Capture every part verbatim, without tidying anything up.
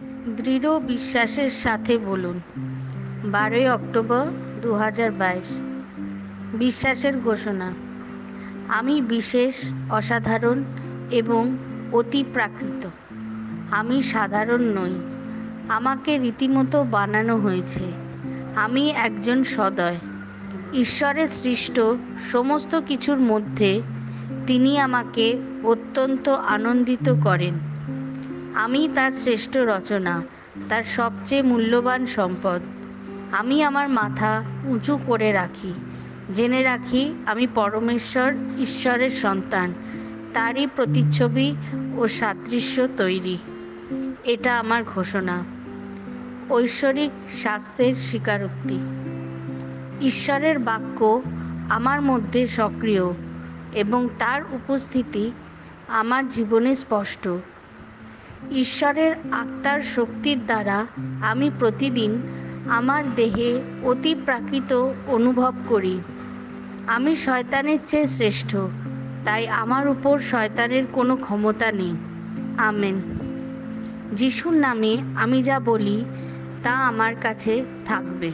দৃঢ় বিশ্বাসের সাথে বলুন। বারোই অক্টোবর দু হাজার বাইশ। বিশ্বাসের ঘোষণা। আমি বিশেষ, অসাধারণ এবং অতি প্রাকৃত। আমি সাধারণ নই। আমাকে রীতিমতো বানানো হয়েছে। আমি একজন সদয়। ঈশ্বরের সৃষ্ট সমস্ত কিছুর মধ্যে তিনি আমাকে অত্যন্ত আনন্দিত করেন। আমি তার শ্রেষ্ঠ রচনা, তার সবচেয়ে মূল্যবান সম্পদ। আমি আমার মাথা উঁচু করে রাখি, জেনে রাখি আমি পরমেশ্বর ঈশ্বরের সন্তান, তারই প্রতিচ্ছবি ও সাদৃশ্য তৈরি। এটা আমার ঘোষণা। ঐশ্বরিক স্বাস্থ্যের স্বীকারোক্তি। ঈশ্বরের বাক্য আমার মধ্যে সক্রিয় এবং তার উপস্থিতি আমার জীবনে স্পষ্ট। ঈশ্বরের আত্মার শক্তির দ্বারা আমি প্রতিদিন আমার দেহে অতি প্রাকৃত অনুভব করি। আমি শয়তানের চেয়ে শ্রেষ্ঠ, তাই আমার উপর শয়তানের কোনো ক্ষমতা নেই। আমেন। যিশুর নামে আমি যা বলি তা আমার কাছে থাকবে।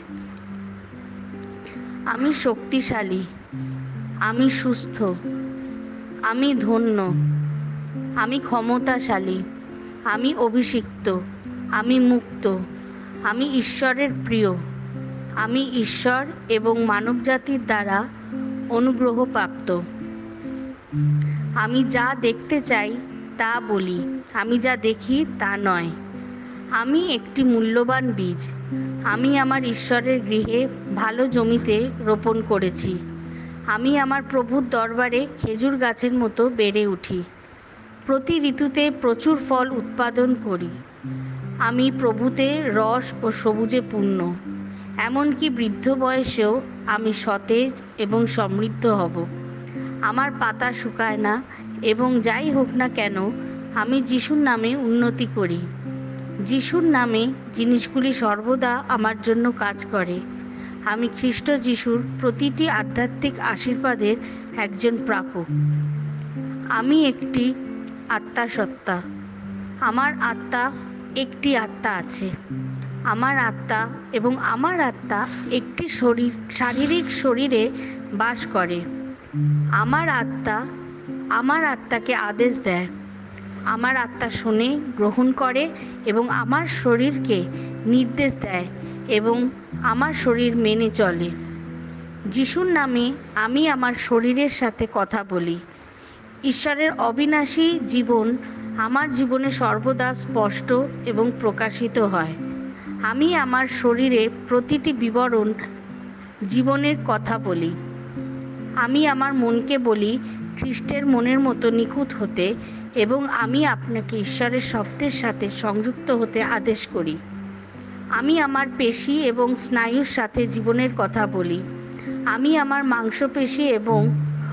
আমি শক্তিশালী, আমি সুস্থ, আমি ধন্য, আমি ক্ষমতাশালী, আমি অভিষিক্ত, আমি মুক্ত, আমি ঈশ্বরের প্রিয়, আমি ঈশ্বর এবং মানবজাতির দ্বারা অনুগ্রহপ্রাপ্ত। আমি যা দেখতে চাই তা বলি, আমি যা দেখি তা নয়। আমি একটি মূল্যবান বীজ। আমি আমার ঈশ্বরের গৃহে ভালো জমিতে রোপণ করেছি। আমি আমার প্রভুর দরবারে খেজুর গাছের মতো বেড়ে উঠি। প্রতি ঋতুতে প্রচুর ফল উৎপাদন করি। আমি প্রভুতে রস ও সবুজে পূর্ণ। এমনকি বৃদ্ধ বয়সেও আমি সতেজ এবং সমৃদ্ধ হব। আমার পাতা শুকায় না এবং যাই হোক না কেন আমি যিশুর নামে উন্নতি করি। যিশুর নামে জিনিসগুলি সর্বদা আমার জন্য কাজ করে। আমি খ্রিস্ট যিশুর প্রতিটি আধ্যাত্মিক আশীর্বাদের একজন প্রাপক। আমি একটি আত্মাসত্তা। আমার আত্মা একটি আত্মা আছে। আমার আত্মা এবং আমার আত্মা একটি শরীর শারীরিক শরীরে বাস করে। আমার আত্মা আমার আত্মাকে আদেশ দেয়। আমার আত্মা শোনে, গ্রহণ করে এবং আমার শরীরকে নির্দেশ দেয় এবং আমার শরীর মেনে চলে। যিশুর নামে আমি আমার শরীরের সাথে কথা বলি। ঈশ্বরের অবিনাশী জীবন আমার জীবনে সর্বদা স্পষ্ট এবং প্রকাশিত হয়। আমি আমার শরীরে প্রতিটি বিবরণ জীবনের কথা বলি। আমি আমার মনকে বলি খ্রিস্টের মনের মতো নিখুঁত হতে এবং আমি আপনাকে ঈশ্বরের শব্দের সাথে সংযুক্ত হতে আদেশ করি। আমি আমার পেশি এবং স্নায়ুর সাথে জীবনের কথা বলি। আমি আমার মাংসপেশি এবং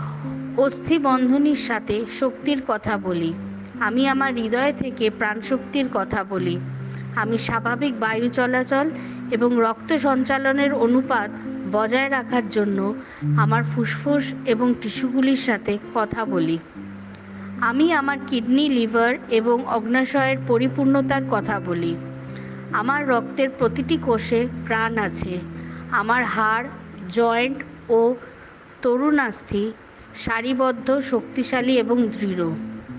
অস্থিবন্ধনীর সাথে শক্তির কথা বলি। আমি আমার হৃদয় থেকে প্রাণশক্তির কথা বলি। আমি স্বাভাবিক বায়ু চলাচল এবং রক্ত সঞ্চালনের অনুপাত বজায় রাখার জন্য আমার ফুসফুস এবং টিস্যুগুলির সাথে কথা বলি। আমি আমার কিডনি, লিভার এবং অগ্নাশয়ের পরিপূর্ণতার কথা বলি। আমার রক্তের প্রতিটি কোষে প্রাণ আছে। আমার হাড়, জয়েন্ট ও তরুণাস্থি সারিবদ্ধ, শক্তিশালী এবং দৃঢ়।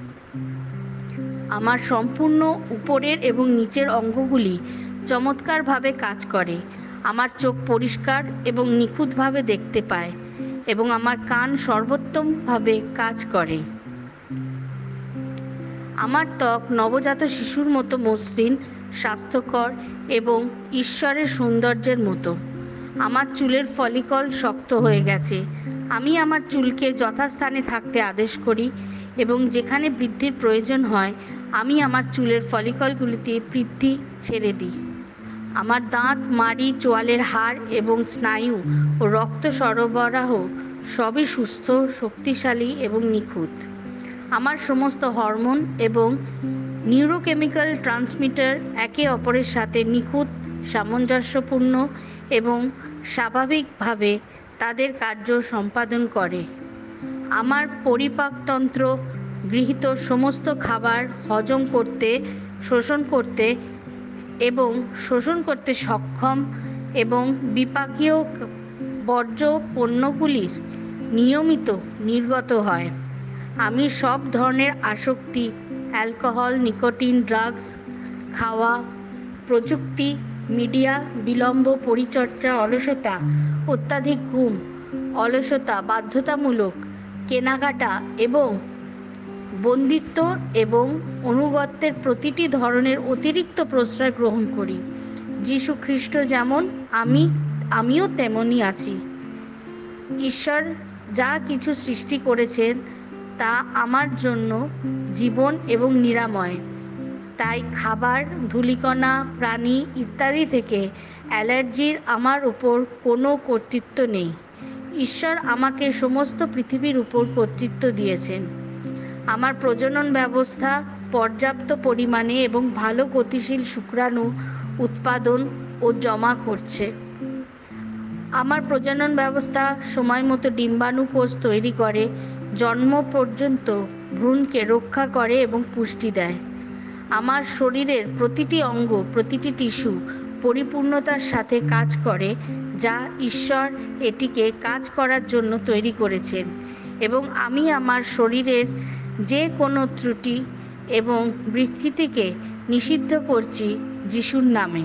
আমার সম্পূর্ণ উপরের এবং নিচের অঙ্গগুলি চমৎকারভাবে কাজ করে। আমার চোখ পরিষ্কার এবং নিখুঁতভাবে দেখতে পায় এবং আমার কান সর্বোত্তমভাবে কাজ করে। আমার ত্বক নবজাত শিশুর মতো মসৃণ, স্বাস্থ্যকর এবং ঈশ্বরের সৌন্দর্যের মতো। আমার চুলের ফলিকল শক্ত হয়ে গেছে। আমি আমার চুলকে যথাস্থানে থাকতে আদেশ করি এবং যেখানে বৃদ্ধির প্রয়োজন হয় আমি আমার চুলের ফলিকলগুলিতে বৃদ্ধি ছেড়ে দিই। আমার দাঁত, মাড়ি, চোয়ালের হাড় এবং স্নায়ু ও রক্ত সরবরাহ সবই সুস্থ, শক্তিশালী এবং নিখুঁত। আমার সমস্ত হরমোন এবং নিউরোকেমিক্যাল ট্রান্সমিটার একে অপরের সাথে নিখুঁত, সামঞ্জস্যপূর্ণ এবং স্বাভাবিকভাবে তাদের কার্য সম্পাদন করে। আমার পরিপাকতন্ত্র গৃহীত সমস্ত খাবার হজম করতে, শোষণ করতে এবং শোষণ করতে সক্ষম এবং বিপাকীয় বর্জ্য পণ্যগুলির নিয়মিত নির্গত হয়। আমি সব ধরনের আসক্তি, অ্যালকোহল, নিকোটিন, ড্রাগস, খাওয়া, প্রযুক্তি, মিডিয়া, বিলম্ব, পরিচর্যা, অলসতা, অত্যাধিক ঘুম, অলসতা, বাধ্যতামূলক কেনাকাটা এবং বন্দিত্ব এবং অনুগত্যের প্রতিটি ধরনের অতিরিক্ত প্রশ্রয় গ্রহণ করি। যীশু খ্রিস্ট যেমন আমি আমিও তেমনই আছি। ঈশ্বর যা কিছু সৃষ্টি করেছেন তা আমার জন্য জীবন এবং নিরাময়। তাই খাবার, ধূলিকণা, প্রাণী ইত্যাদি থেকে অ্যালার্জির আমার উপর কোনো কর্তৃত্ব নেই। ঈশ্বর আমাকে সমস্ত পৃথিবীর উপর কর্তৃত্ব দিয়েছেন। আমার প্রজনন ব্যবস্থা পর্যাপ্ত পরিমাণে এবং ভালো গতিশীল শুক্রাণু উৎপাদন ও জমা করছে। আমার প্রজনন ব্যবস্থা সময় মতো ডিম্বাণু কোষ তৈরি করে, জন্ম পর্যন্ত ভ্রূণকে রক্ষা করে এবং পুষ্টি দেয়। আমার শরীরের প্রতিটি অঙ্গ, প্রতিটি টিস্যু পরিপূর্ণতার সাথে কাজ করে, যা ঈশ্বর এটিকে কাজ করার জন্য তৈরি করেছেন, এবং আমি আমার শরীরের যে কোনো ত্রুটি এবং বিকৃতিকে নিষিদ্ধ করছি যিশুর নামে।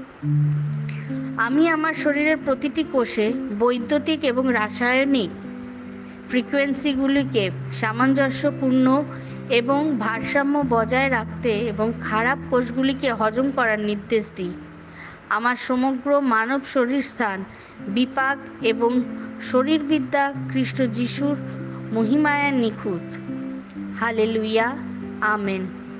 আমি আমার শরীরের প্রতিটি কোষে বৈদ্যুতিক এবং রাসায়নিক ফ্রিকোয়েন্সিগুলিকে সামঞ্জস্যপূর্ণ এবং ভারসাম্য বজায় রাখতে এবং খারাপ কোষগুলিকে হজম করার নির্দেশ দিই। আমার সমগ্র মানব শরীর স্থান, বিপাক এবং শরীরবিদ্যা খ্রিস্ট যিশুর মহিমায় নিখুঁত। Hallelujah, amen.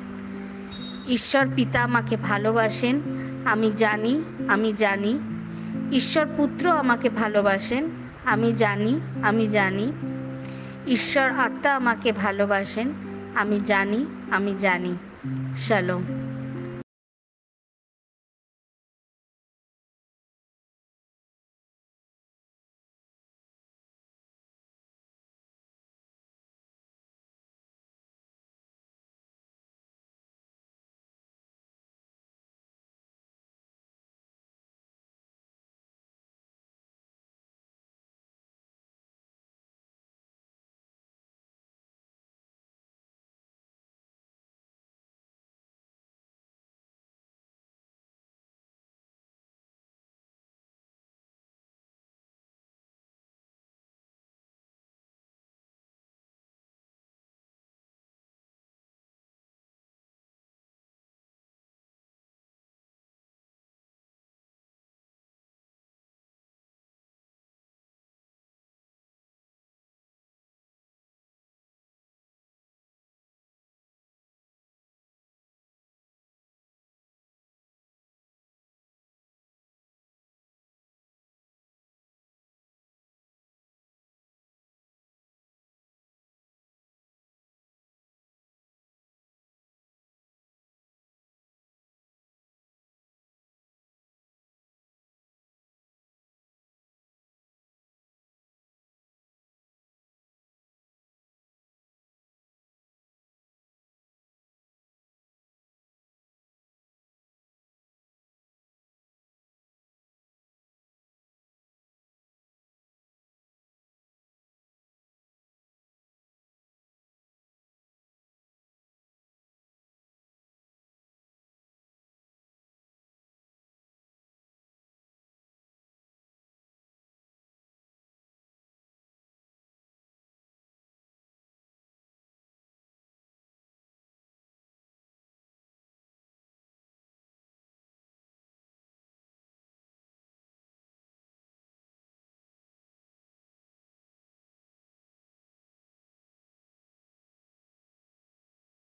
ঈশ্বর পিতা আমাকে ভালোবাসেন, আমি জানি, আমি জানি। ঈশ্বর পুত্র আমাকে ভালোবাসেন, আমি জানি, আমি জানি। ঈশ্বর আত্মা আমাকে ভালোবাসেন, আমি জানি, আমি জানি। শালোম।